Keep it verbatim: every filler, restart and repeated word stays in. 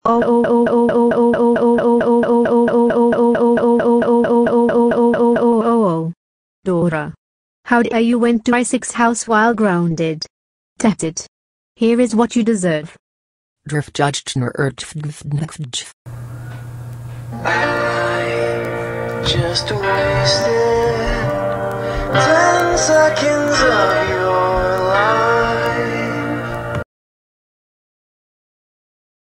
Dora. How dare you went to Isaac's house while grounded? That's it. Here is what you deserve. Drift judged nor I just wasted ten seconds of your